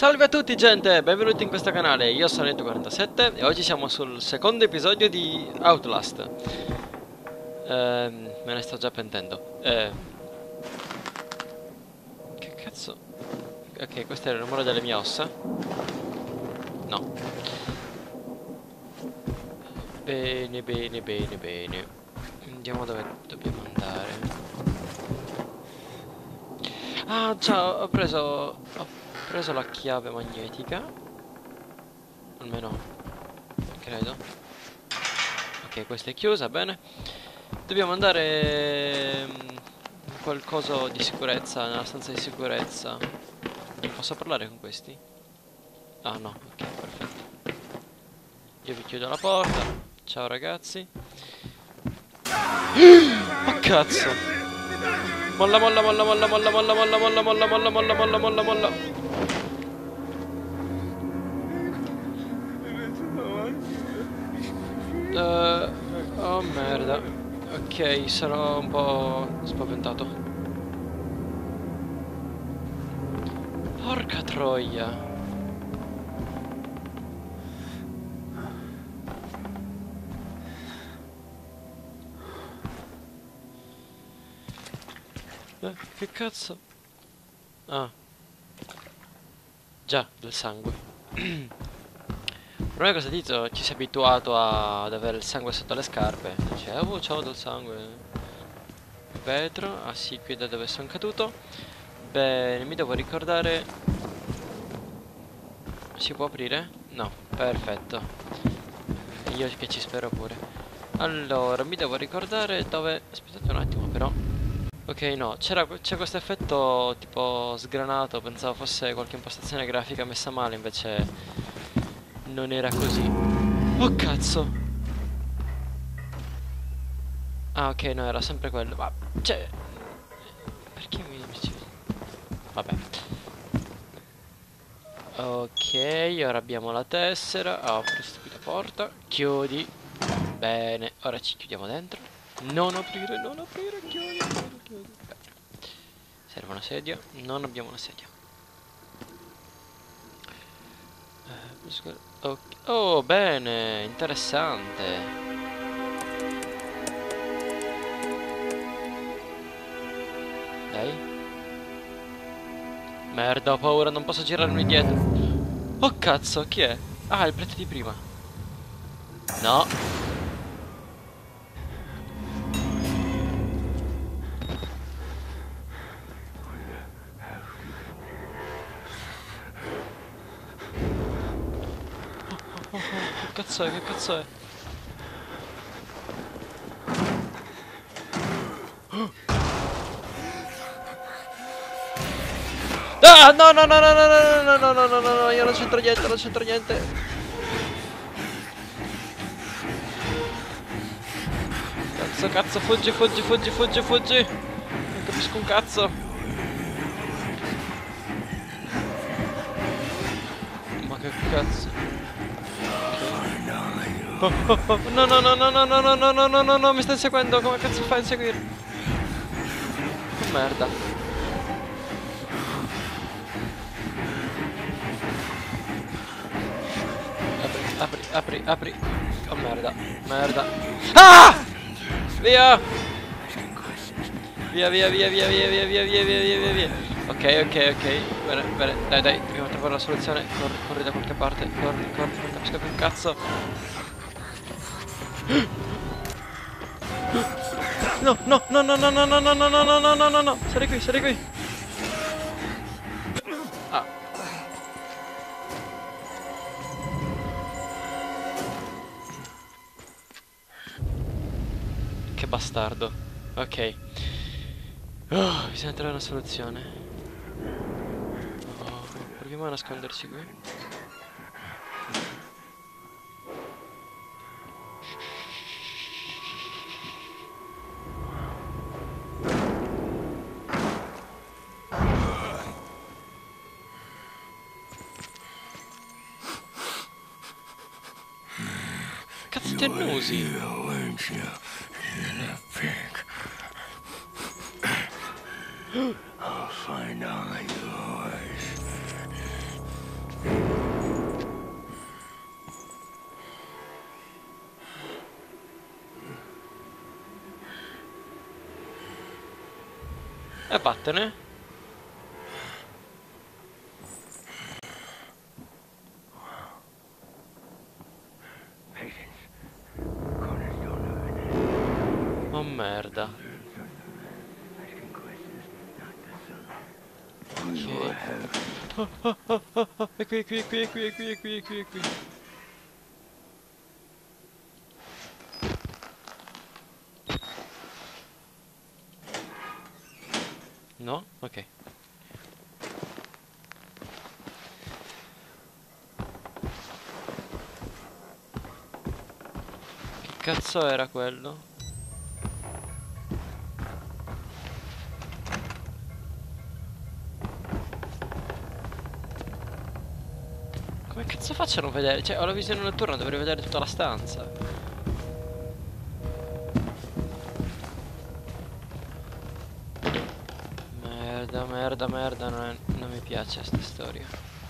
Salve a tutti gente, benvenuti in questo canale, io sono Edo47 e oggi siamo sul secondo episodio di Outlast. Me ne sto già pentendo. Che cazzo? Ok, questo è il rumore delle mie ossa. No. Bene, bene, bene, bene. Andiamo dove dobbiamo andare. Ah già, ho preso la chiave magnetica. Almeno credo. Ok, questa è chiusa, bene. Dobbiamo andare in qualcosa di sicurezza, nella stanza di sicurezza. Posso parlare con questi? Ah no, ok, perfetto. Io vi chiudo la porta. Ciao ragazzi. Oh cazzo! Molla, molla, molla, molla, molla, molla, molla, molla, molla, molla, molla, molla, molla, molla. Oh merda. Ok, sarò un po' spaventato. Porca troia. Che cazzo? Ah. Già, del sangue. Il problema è che questo tizio ci si è abituato ad avere il sangue sotto le scarpe. Dice, oh, c'ho del sangue. Vetro. Ah sì, qui da dove sono caduto. Bene, mi devo ricordare. Si può aprire? No, perfetto. Io che ci spero pure. Allora, mi devo ricordare dove. Aspettate un attimo però. Ok, no, c'è questo effetto tipo sgranato. Pensavo fosse qualche impostazione grafica messa male, invece non era così. Oh cazzo! Ah ok, no, era sempre quello. Ma cioè, perché mi dici? Vabbè. Ok, ora abbiamo la tessera. Apri questa porta. Chiudi. Bene, ora ci chiudiamo dentro. Non aprire, chiudi, chiudi, chiudi. Bene. Serve una sedia. Non abbiamo una sedia. Okay. Oh, bene, interessante. Dai. Merda, ho paura, non posso girarmi dietro. Oh cazzo, chi è? Ah, il prete di prima. No. Che cazzo è? Che cazzo è? Ah, no, no, no, no, no, no, no, no, no, no, no, no, io non c'entro niente, non c'entro niente. Cazzo, cazzo, fuggi, fuggi, fuggi, fuggi, fuggi. Non capisco un cazzo. Ma che cazzo? Oh, oh, oh. No, no, no, no, no, no, no, no, no, no, no, no, mi stai seguendo, come cazzo fai a inseguirmi? Che merda. Apri, apri, apri. Oh merda, merda. Ah! Via! Via, via, via, via, via, via, via, via, via, via, via, via. Ok, ok, ok. Bene, bene, dai, dai, dobbiamo trovare la soluzione. Corri, corri da qualche parte. Corri, corri, non capisco più un cazzo. No, no, no, no, no, no, no, no, no, no, no, no, no, no, no. Sarei qui, sarei qui. Ah. Che bastardo. Ok. Oh, bisogna trovare una soluzione. Oh, proviamo a nasconderci qui. Cazzo ti annusi? I'll find all yours. E vattene. Oh merda. Ok. È qui, è qui, è qui, è qui, è qui, è qui, è qui, è qui. No? Ok. Che cazzo era quello? Come cazzo faccio a non vedere? Cioè, ho la visione notturna, dovrei vedere tutta la stanza. Merda, merda, merda, non mi piace sta storia.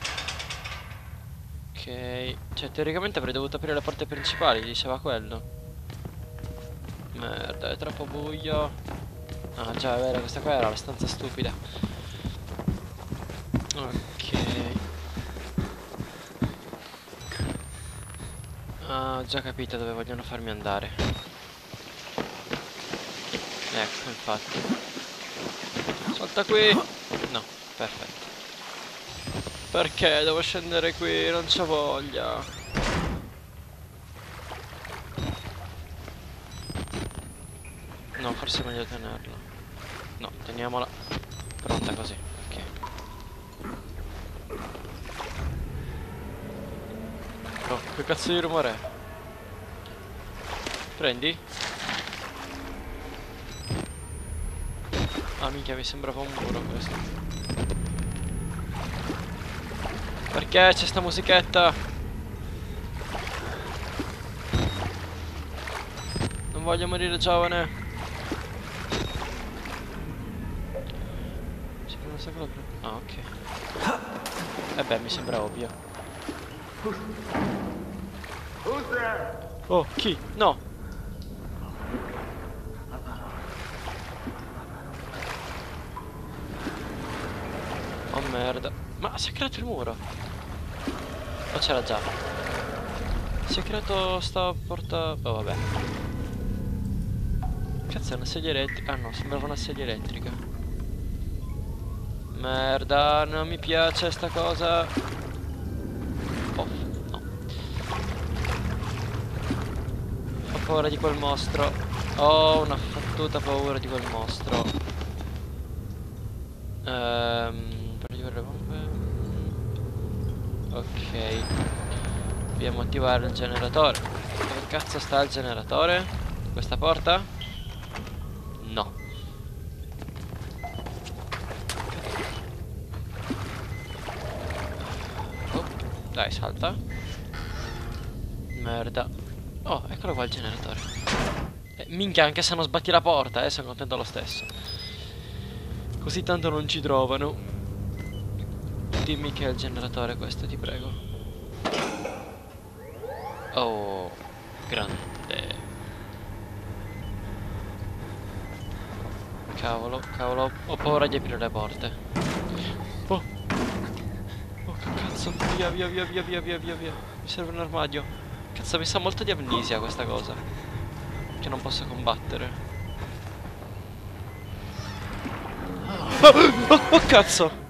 Ok, cioè teoricamente avrei dovuto aprire le porte principali, diceva quello. Merda, è troppo buio. Ah già, è vero, questa qua era la stanza stupida. Ok. Ah, ho già capito dove vogliono farmi andare. Ecco, infatti. Salta qui. No, perfetto. Perché devo scendere qui? Non c'ho voglia. No, forse è meglio tenerla. No, teniamola pronta così. Ok. Oh, che cazzo di rumore è? Prendi? Ah, minchia, mi sembrava un muro questo. Perché c'è sta musichetta? Non voglio morire giovane. Sembra una sacola. Ah, ok. E beh, mi sembra ovvio. Oh, chi? No! Oh merda. Ma si è creato il muro? O c'era già? Si è creato sta porta... Oh vabbè. Cazzo è una sedia elettrica? Ah no, sembrava una sedia elettrica. Merda, non mi piace sta cosa. Oh, no. Ho paura di quel mostro. Ho una fottuta paura di quel mostro. Per rivedere le bombe. Ok. Dobbiamo attivare il generatore. Dove cazzo sta il generatore? Questa porta? No. Oh, dai, salta. Merda. Oh, eccolo qua il generatore. Minchia, anche se non sbatti la porta, sono contento lo stesso. Così tanto non ci trovano. Dimmi che è il generatore questo, ti prego. Oh, grande. Cavolo, cavolo, ho paura di aprire le porte. Oh, oh che cazzo, via, via, via, via, via, via, via, via. Mi serve un armadio. Cazzo, mi sa molto di amnesia questa cosa. Che non posso combattere. Oh, cazzo!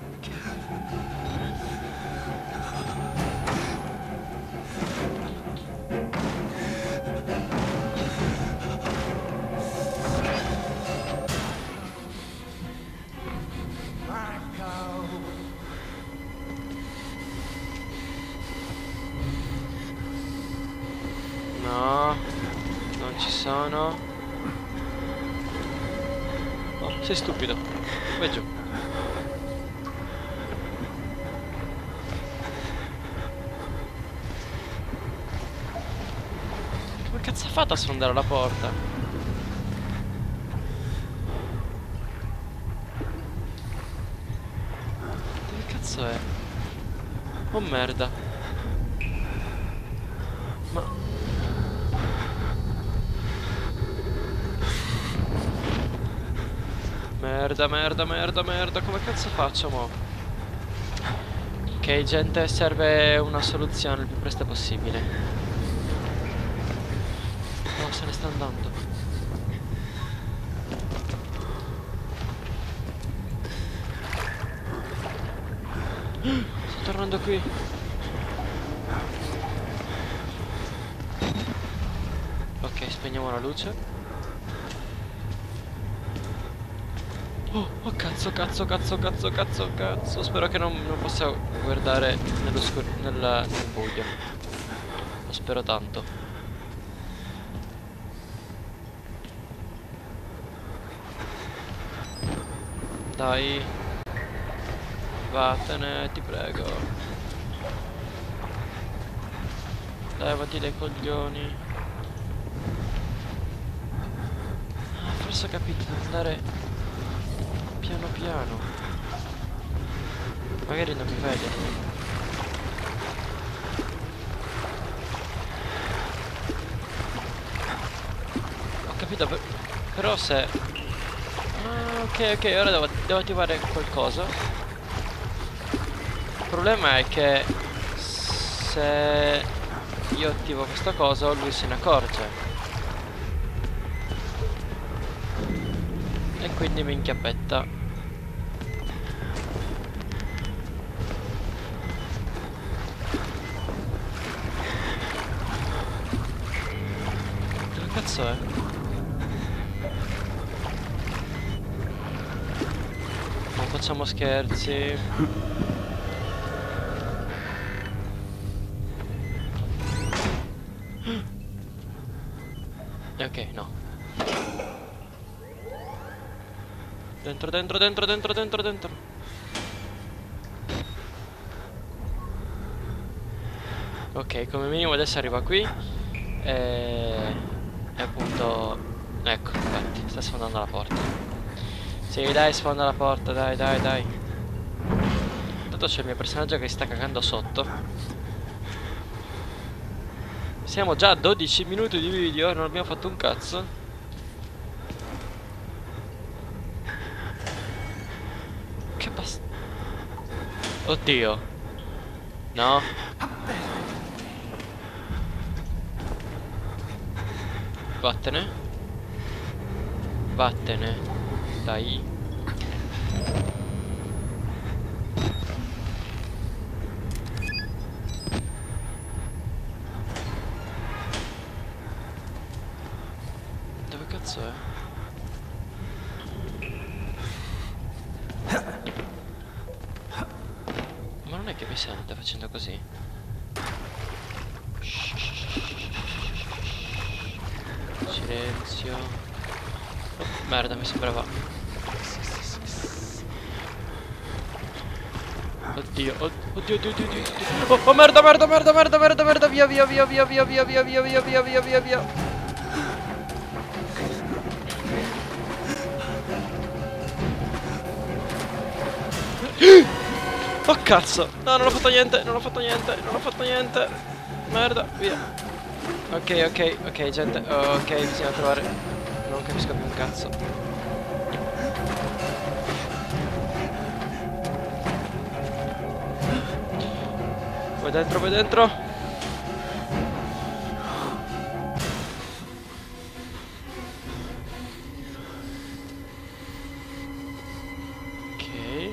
No, non ci sono. Oh, sei stupido. Vai giù. Come cazzo ha fatto a sfondare la porta? Dove cazzo è? Oh merda. Ma... Merda, merda, merda, merda. Come cazzo faccio, mo? Ok, gente, serve una soluzione il più presto possibile. No, se ne sta andando. Sto tornando qui. Ok, spegniamo la luce. Oh cazzo, cazzo, cazzo, cazzo, cazzo, cazzo. Spero che non possa guardare nel buio. Lo spero tanto. Dai. Vattene, ti prego. Levati dai coglioni. Ah, forse ho capito, devo andare piano piano. Magari non mi vede. Ho capito, però se... Ah, ok, ok, ora devo attivare qualcosa. Il problema è che se io attivo questa cosa lui se ne accorge. E quindi mi inchiappetta. Dove cazzo è? Non facciamo scherzi. Ok, no. Dentro, dentro, dentro, dentro, dentro, dentro. Ok, come minimo adesso arriva qui. E appunto... Ecco, infatti, sta sfondando la porta. Sì, dai, sfonda la porta, dai, dai, dai. Tanto c'è il mio personaggio che si sta cagando sotto. Siamo già a 12 minuti di video, non abbiamo fatto un cazzo. Che basta. Oddio. No. Vattene. Vattene. Dai. Dove cazzo è? Ma non è che mi sente facendo così? Silenzio. Oh, merda, mi sembrava. Oddio, oddio, oddio, oddio, oddio. Oh, merda, merda, merda, merda, merda, merda, via, via, via, via, via, via, via, via, via, via, via, via, via. Oh cazzo. No, non ho fatto niente, non ho fatto niente, non ho fatto niente. Merda, via. Ok, ok, ok, gente. Ok, bisogna trovare. Non capisco più un cazzo. Vai dentro, vai dentro. Ok.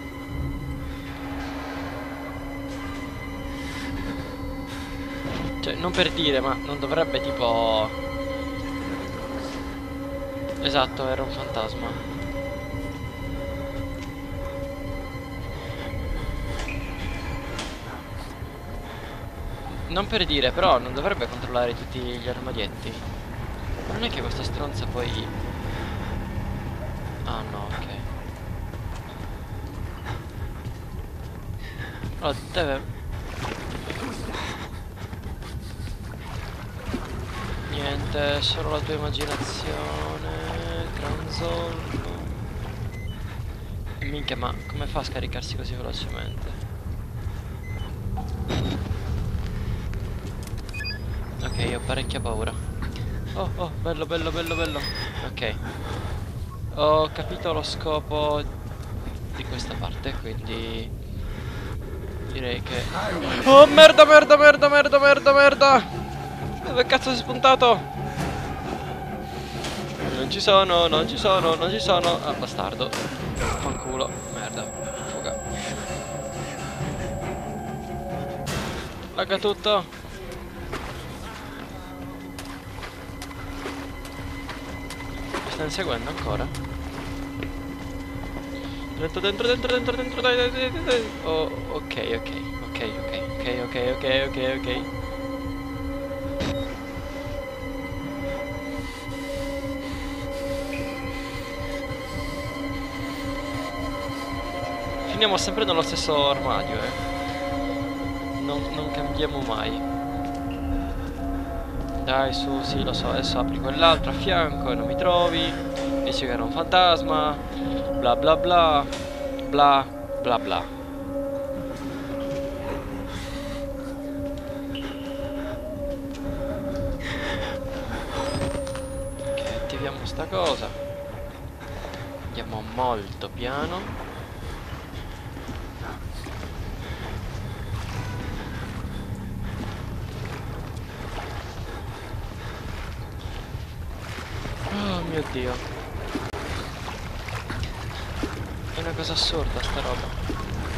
Cioè, non per dire, ma non dovrebbe tipo... Esatto, era un fantasma. Non per dire, però non dovrebbe controllare tutti gli armadietti. Ma non è che questa stronza poi... Ah no, ok. Allora, deve... Niente, solo la tua immaginazione. Granzollo. Minchia, ma come fa a scaricarsi così velocemente? Ok, ho parecchia paura. Oh, oh, bello, bello, bello, bello. Ok. ho capito lo scopo di questa parte, quindi direi che... Oh merda, merda, merda, merda, merda, merda! Dove cazzo sei spuntato? Non ci sono, non ci sono, non ci sono. Ah, bastardo. Fanculo, merda. Fuga. Lagga tutto. Mi sta inseguendo ancora? Dentro, dentro, dentro, dentro, dentro, dai, dai, dai, dai. Oh, ok, ok, ok, ok, ok, ok, ok, ok, ok. Finiamo sempre nello stesso armadio, non cambiamo mai. Dai, su, sì, lo so, adesso apri quell'altro a fianco e non mi trovi. Dici che era un fantasma. Bla bla bla. Bla bla bla. Ok, attiviamo sta cosa. Andiamo molto piano. Oh mio Dio. È una cosa assurda sta roba.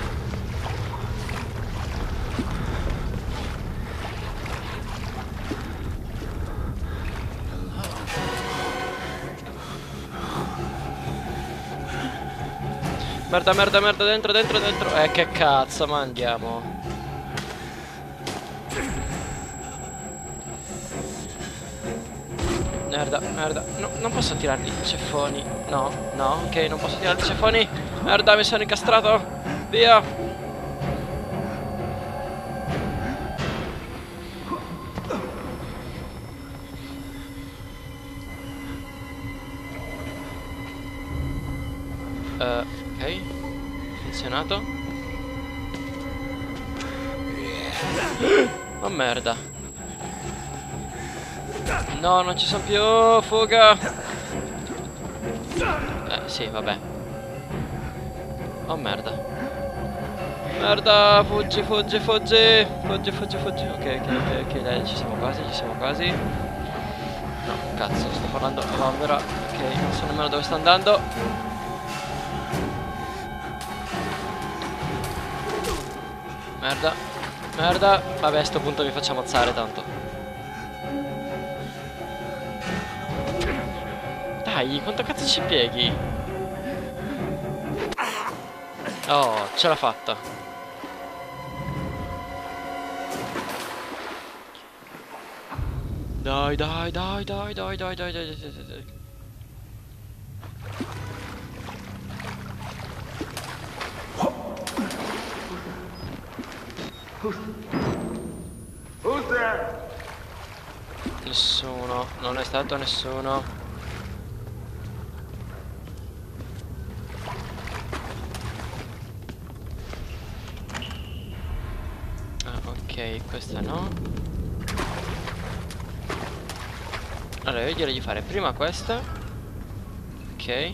Merda, merda, merda, dentro, dentro, dentro. Che cazzo, ma andiamo. Merda, merda. No, non posso tirarli i ceffoni. No, no, ok, non posso tirarli i ceffoni. Merda, mi sono incastrato. Via. Ok. Funzionato. Oh merda. No, non ci sono più. Fuga. Sì, vabbè. Oh merda. Merda, fuggi, fuggi, fuggi. Fuggi, fuggi, fuggi. Ok, ok, ok, ok, dai, ci siamo quasi, ci siamo quasi. No, cazzo, sto parlando a Valvera. Ok, non so nemmeno dove sta andando. Merda, merda. Vabbè, a sto punto mi faccio ammazzare tanto. Dai, quanto cazzo ci pieghi? Oh, ce l'ha fatta. Dai, dai, dai, dai, dai, dai, dai, dai, dai, dai. Who's there? Nessuno, non è stato nessuno. Ah, ok, questa no. Allora, io direi di fare prima questa. Ok.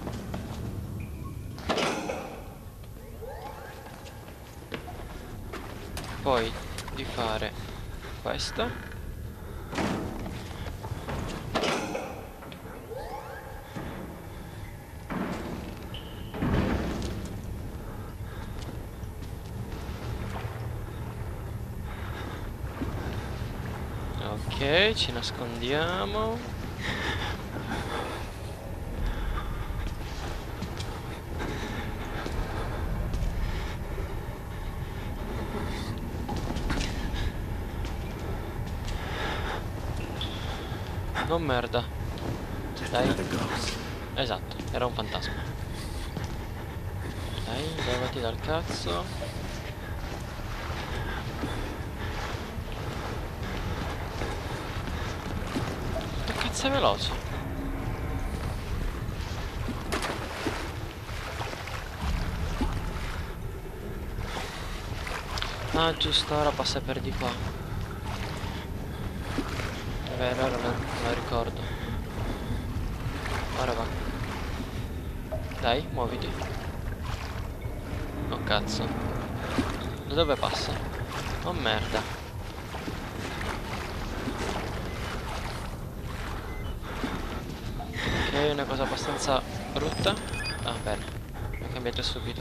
Poi di fare questa. Ok, ci nascondiamo. Non merda. Dai. Esatto, era un fantasma. Dai, levati dal cazzo. Che cazzo è veloce? Ah, giusto, ora passa per di qua. È vero, ora me lo ricordo. Ora va. Dai, muoviti. Oh cazzo. Da dove passa? Oh merda. Ok, una cosa abbastanza brutta. Ah, bene. Ho cambiato subito.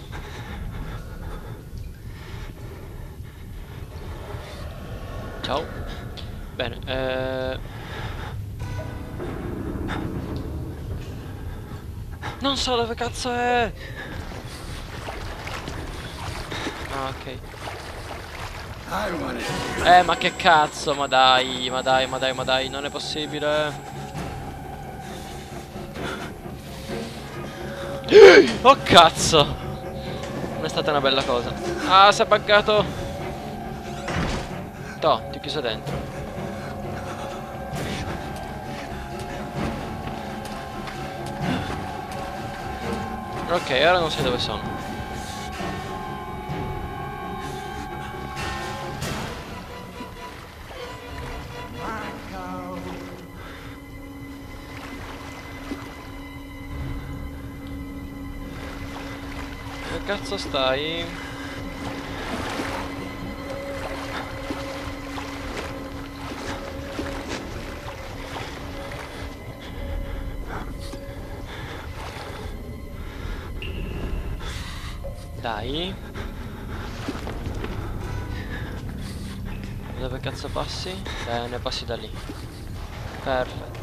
Ciao. Bene, non so dove cazzo è. Ah, ok. Ma che cazzo, ma dai, ma dai, ma dai, ma dai, non è possibile. Oh cazzo. Non è stata una bella cosa. Ah, si è buggato. Toh, ti ho chiuso dentro. Ok, ora non sai dove sono. Dove cazzo stai? Dai. Dove cazzo passi? Bene, passi da lì. Perfetto.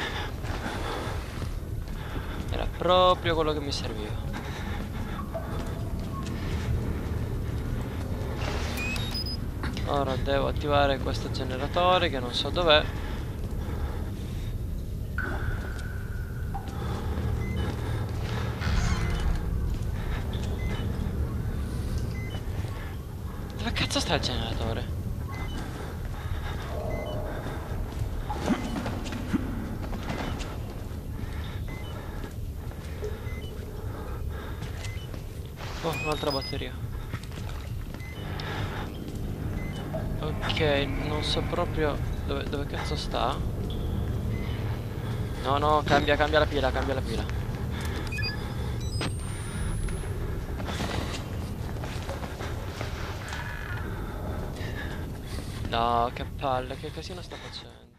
Era proprio quello che mi serviva. Ora devo attivare questo generatore che non so dov'è. Dove cazzo sta il generatore? Oh, un'altra batteria. Ok, non so proprio dove cazzo sta. No, no, cambia la pila, cambia la pila. No, che palle, che casino sta facendo?